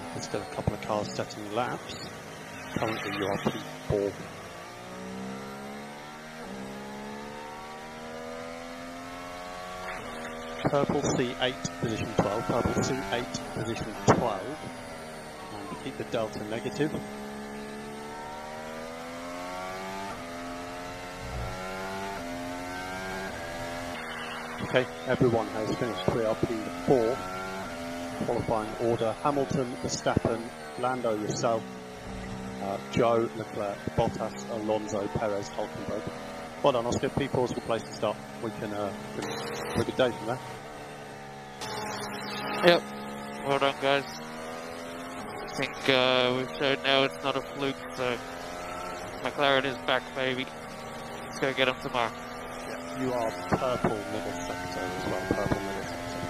There's still a couple of cars setting laps. Currently you are P4. Purple C8 position 12, purple C8 position 12, and keep the delta negative. Okay, everyone has finished 3RP4, qualifying order: Hamilton, Verstappen, Lando, yourself, Joe, Leclerc, Bottas, Alonso, Perez, Hulkenberg. Well done, Oscar. P4 is a good place to start. We can have a good day from there. Yep. Well done, guys. I think we've showed now it's not a fluke, so McLaren is back, baby. Let's go get them tomorrow. Yeah, you are purple middle sector as well, purple middle sector.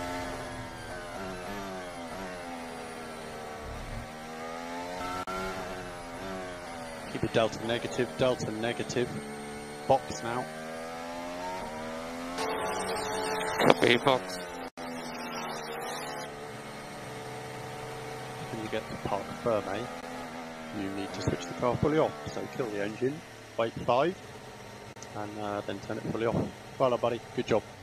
Keep it delta negative. Box now. Copy, box. When you get to Parc Ferme, you need to switch the car fully off. So kill the engine, wait 5, and then turn it fully off. Well done, buddy. Good job.